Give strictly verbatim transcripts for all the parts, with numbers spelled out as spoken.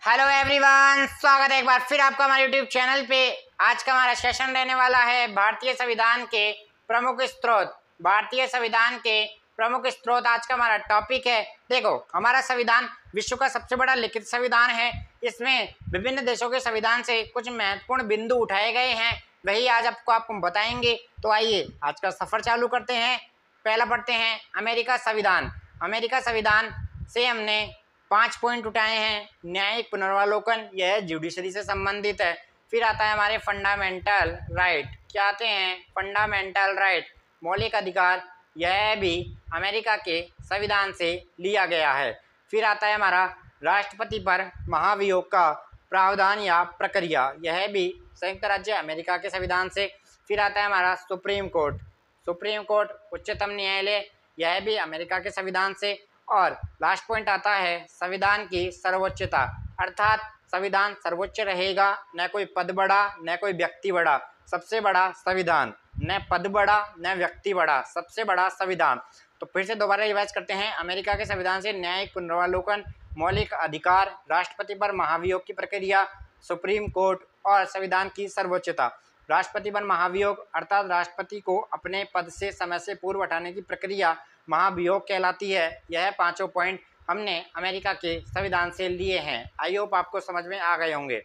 Hello everyone, स्वागत है एक बार फिर आपका हमारे यूट्यूब चैनल पे। आज का हमारा सेशन रहने वाला है भारतीय संविधान के प्रमुख स्रोत। भारतीय संविधान के प्रमुख स्रोत आज का हमारा टॉपिक है। देखो, हमारा संविधान विश्व का सबसे बड़ा लिखित संविधान है। इसमें विभिन्न देशों के संविधान से कुछ महत्वपूर्ण बिंदु उठाए गए हैं, वही आज आपको आपको बताएंगे। तो आइए आज का सफर चालू करते हैं। पहला पढ़ते हैं अमेरिका संविधान। अमेरिका संविधान से हमने पांच पॉइंट उठाए हैं। न्यायिक पुनर्वालोकन, यह जुडिशरी से संबंधित है। फिर आता है हमारे फंडामेंटल राइट। क्या आते हैं? फंडामेंटल राइट, मौलिक अधिकार, यह भी अमेरिका के संविधान से लिया गया है। फिर आता है हमारा राष्ट्रपति पर महाभियोग का प्रावधान या प्रक्रिया, यह भी संयुक्त राज्य अमेरिका के संविधान से। फिर आता है हमारा सुप्रीम कोर्ट। सुप्रीम कोर्ट उच्चतम न्यायालय, यह भी अमेरिका के संविधान से। और लास्ट पॉइंट आता है संविधान की सर्वोच्चता, अर्थात संविधान सर्वोच्च रहेगा, न कोई पद बड़ा न कोई व्यक्ति बड़ा, सबसे बड़ा संविधान, न पद बड़ा न व्यक्ति बड़ा, सबसे बड़ा संविधान। तो फिर से दोबारा रिवाइज करते हैं। अमेरिका के संविधान से न्यायिक पुनर्वालोकन, मौलिक अधिकार, राष्ट्रपति पर महाभियोग की प्रक्रिया, सुप्रीम कोर्ट और संविधान की सर्वोच्चता। राष्ट्रपति पर महाभियोग अर्थात राष्ट्रपति को अपने पद से समय से पूर्व हटाने की प्रक्रिया महाभियोग कहलाती है। यह पांचों पॉइंट हमने अमेरिका के संविधान से लिए हैं। आई होप आपको समझ में आ गए होंगे।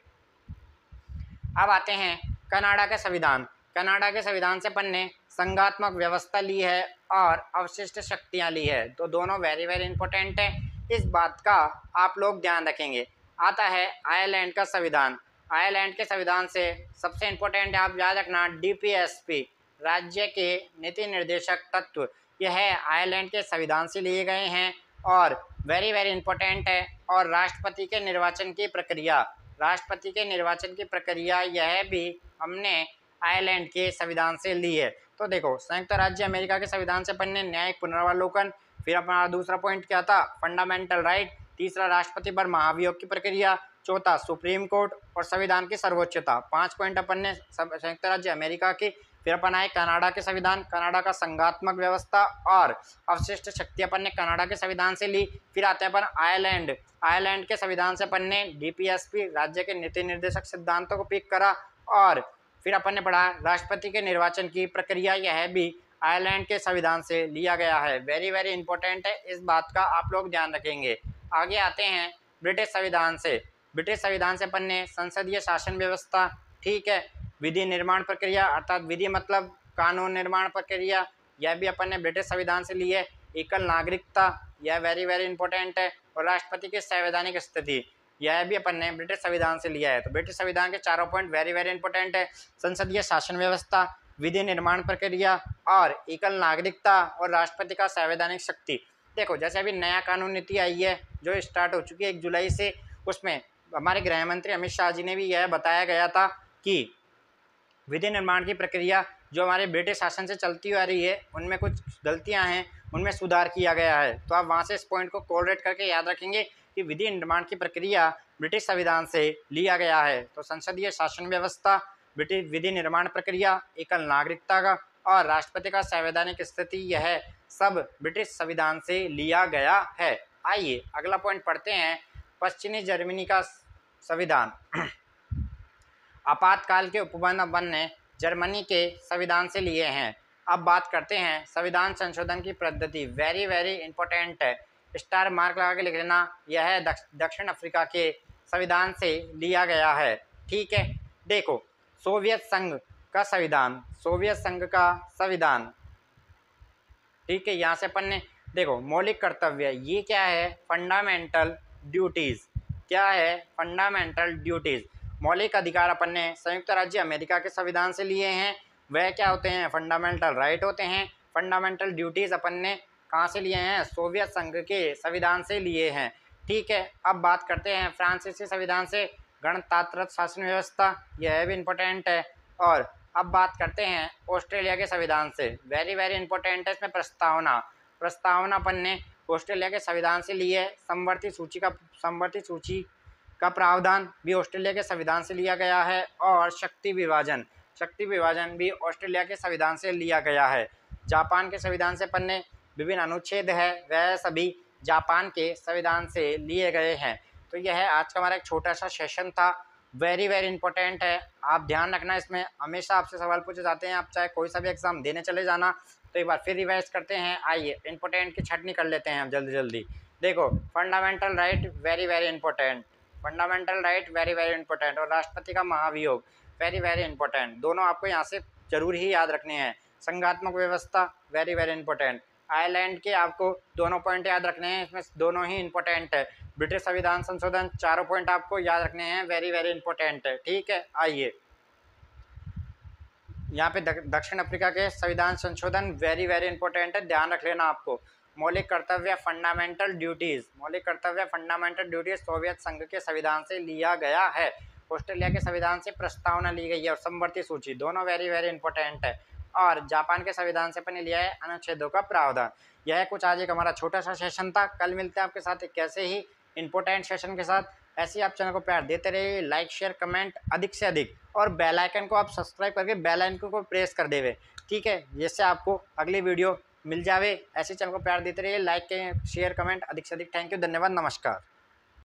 अब आते हैं कनाडा के संविधान। कनाडा के संविधान से अपन ने संघात्मक व्यवस्था ली है और अवशिष्ट शक्तियां ली है। तो दोनों वेरी वेरी इंपॉर्टेंट है, इस बात का आप लोग ध्यान रखेंगे। आता है आयरलैंड का संविधान। आयरलैंड के संविधान से सबसे इम्पोर्टेंट है, आप याद रखना, डी पी एस पी, राज्य के नीति निर्देशक तत्व, यह आयरलैंड के संविधान से लिए गए हैं और वेरी वेरी इंपॉर्टेंट है। और राष्ट्रपति के निर्वाचन की प्रक्रिया, राष्ट्रपति के निर्वाचन की प्रक्रिया, यह भी हमने आयरलैंड के संविधान से ली है। तो देखो, संयुक्त राज्य अमेरिका के संविधान से अपन ने न्यायिक पुनर्वालोकन, फिर अपना दूसरा पॉइंट क्या था, फंडामेंटल राइट, तीसरा राष्ट्रपति पर महाभियोग की प्रक्रिया, चौथा सुप्रीम कोर्ट और संविधान की सर्वोच्चता। पांच पॉइंट अपन ने संयुक्त राज्य अमेरिका की। फिर अपन आए कनाडा के संविधान, कनाडा का संघात्मक व्यवस्था और अवशिष्ट शक्ति अपन ने कनाडा के संविधान से ली। फिर आते हैं अपन आयरलैंड। आयरलैंड के संविधान से अपन ने डी पी एस पी, राज्य के नीति निर्देशक सिद्धांतों को पिक करा। और फिर अपन ने पढ़ा राष्ट्रपति के निर्वाचन की प्रक्रिया, यह भी आयरलैंड के संविधान से लिया गया है। वेरी वेरी इंपॉर्टेंट है, इस बात का आप लोग ध्यान रखेंगे। आगे आते हैं ब्रिटिश संविधान से। ब्रिटिश संविधान से अपन ने संसदीय शासन व्यवस्था, ठीक है, विधि निर्माण प्रक्रिया अर्थात विधि मतलब कानून निर्माण प्रक्रिया, यह भी अपन ने ब्रिटिश संविधान से ली है। एकल नागरिकता, यह वेरी वेरी इंपॉर्टेंट है। और राष्ट्रपति की संवैधानिक स्थिति, यह भी अपन ने ब्रिटिश संविधान से लिया है। तो ब्रिटिश संविधान के चारों पॉइंट वेरी वेरी इंपॉर्टेंट है। संसदीय शासन व्यवस्था, विधि निर्माण प्रक्रिया और एकल नागरिकता और राष्ट्रपति का संवैधानिक शक्ति। देखो, जैसे अभी नया कानून नीति आई है जो स्टार्ट हो चुकी है एक जुलाई से, उसमें हमारे गृह मंत्री अमित शाह जी ने भी यह बताया गया था कि विधि निर्माण की प्रक्रिया जो हमारे ब्रिटिश शासन से चलती आ रही है, उनमें कुछ गलतियां हैं, उनमें सुधार किया गया है। तो आप वहां से इस पॉइंट को कोलरेट करके याद रखेंगे कि विधि निर्माण की प्रक्रिया ब्रिटिश संविधान से लिया गया है। तो संसदीय शासन व्यवस्था, ब्रिटिश विधि निर्माण प्रक्रिया, एकल नागरिकता का और राष्ट्रपति का संवैधानिक स्थिति, यह सब ब्रिटिश संविधान से लिया गया है। आइए अगला पॉइंट पढ़ते हैं, पश्चिमी जर्मनी का संविधान। आपातकाल के उपबंध अपन ने जर्मनी के संविधान से लिए हैं। अब बात करते हैं संविधान संशोधन की पद्धति। वेरी वेरी इंपॉर्टेंट है, स्टार मार्क लगा के लिख लेना। यह दक्षिण अफ्रीका के संविधान से लिया गया है, ठीक है। देखो, सोवियत संघ का संविधान, सोवियत संघ का संविधान, ठीक है। यहाँ से अपन ने देखो मौलिक कर्तव्य, ये क्या है, फंडामेंटल ड्यूटीज। क्या है? Fundamental duties. मौलिक अधिकार अपन ने संयुक्त राज्य अमेरिका के संविधान से लिए हैं। वह क्या होते हैं? फंडामेंटल राइट होते हैं। फंडामेंटल ड्यूटीज अपन ने कहाँ से लिए हैं? सोवियत संघ के संविधान से लिए हैं, ठीक है। अब बात करते हैं फ्रांसीसी संविधान से, गणतंत्र शासन व्यवस्था, यह भी इम्पोर्टेंट है। और अब बात करते हैं ऑस्ट्रेलिया के संविधान से। वेरी वेरी इंपॉर्टेंट है इसमें प्रस्तावना। प्रस्तावना अपन ने ऑस्ट्रेलिया के संविधान से ली है। समवर्ती सूची का समवर्ती सूची का प्रावधान भी ऑस्ट्रेलिया के संविधान से लिया गया है। और शक्ति विभाजन, शक्ति विभाजन भी ऑस्ट्रेलिया के संविधान से लिया गया है। जापान के संविधान से पन्ने विभिन्न अनुच्छेद है, वह सभी जापान के संविधान से लिए गए हैं। तो यह है आज का हमारा एक छोटा सा सेशन था, वेरी वेरी इंपॉर्टेंट है। आप ध्यान रखना, इसमें हमेशा आपसे सवाल पूछे जाते हैं, आप चाहे कोई सा भी एग्जाम देने चले जाना। तो एक बार फिर रिवाइज करते हैं। आइए इंपॉर्टेंट की छटनी कर लेते हैं हम जल्दी जल्दी। देखो, fundamental right very very important, fundamental right very very important, और राष्ट्रपति का महाभियोग वेरी वेरी इंपॉर्टेंट, दोनों आपको यहाँ से जरूर ही याद रखने हैं। संघात्मक व्यवस्था वेरी वेरी इंपॉर्टेंट, आयरलैंड के आपको दोनों पॉइंट याद रखने हैं, इसमें दोनों ही इंपॉर्टेंट है। ब्रिटिश संविधान संशोधन, चारों पॉइंट आपको याद रखने हैं, वेरी वेरी इंपॉर्टेंट है। ठीक है, आइए यहाँ पे दक्षिण अफ्रीका के संविधान संशोधन वेरी वेरी इंपॉर्टेंट है, ध्यान रख लेना आपको। मौलिक कर्तव्य फंडामेंटल ड्यूटीज, मौलिक कर्तव्य फंडामेंटल ड्यूटीज सोवियत संघ के संविधान से लिया गया है। ऑस्ट्रेलिया के संविधान से प्रस्तावना ली गई है, और समवर्ती सूची, दोनों वेरी वेरी इंपॉर्टेंट है। और जापान के संविधान से अपने लिया है अनुच्छेदों का प्रावधान। यह कुछ आज एक हमारा छोटा सा सेशन था। कल मिलते हैं आपके साथ एक कैसे ही इंपॉर्टेंट सेशन के साथ। ऐसे ही आप चैनल को प्यार देते रहिए, लाइक शेयर कमेंट अधिक से अधिक, और बेल आइकन को आप सब्सक्राइब करके बेल आइकन को प्रेस कर देवे। ठीक है, जिससे आपको अगली वीडियो मिल जावे। ऐसे चैनल को प्यार देते रहिए, लाइक शेयर कमेंट अधिक से अधिक। थैंक यू, धन्यवाद, नमस्कार।